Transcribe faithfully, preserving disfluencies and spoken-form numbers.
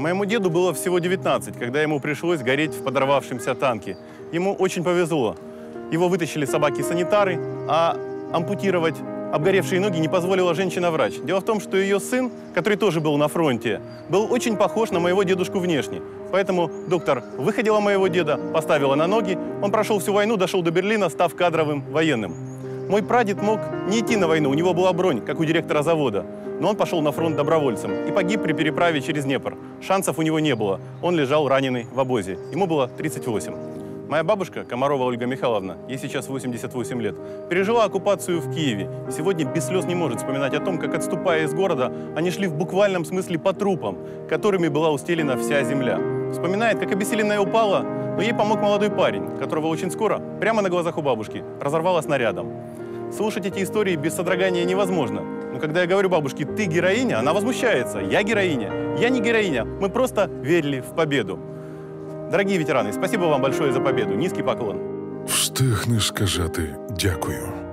Моему деду было всего девятнадцать, когда ему пришлось гореть в подорвавшемся танке. Ему очень повезло. Его вытащили собаки-санитары, а ампутировать обгоревшие ноги не позволила женщина-врач. Дело в том, что ее сын, который тоже был на фронте, был очень похож на моего дедушку внешне. Поэтому доктор выходила моего деда, поставила на ноги. Он прошел всю войну, дошел до Берлина, став кадровым военным. Мой прадед мог не идти на войну, у него была бронь, как у директора завода. Но он пошел на фронт добровольцем и погиб при переправе через Днепр. Шансов у него не было. Он лежал раненый в обозе. Ему было тридцать восемь. Моя бабушка, Комарова Ольга Михайловна, ей сейчас восемьдесят восемь лет, пережила оккупацию в Киеве. И сегодня без слез не может вспоминать о том, как, отступая из города, они шли в буквальном смысле по трупам, которыми была устелена вся земля. Вспоминает, как обессиленная упала, но ей помог молодой парень, которого очень скоро, прямо на глазах у бабушки, разорвало снарядом. Слушать эти истории без содрогания невозможно. Но когда я говорю бабушке «ты героиня», она возмущается. Я героиня. Я не героиня. Мы просто верили в победу. Дорогие ветераны, спасибо вам большое за победу. Низкий поклон. Встигни сказати дякую.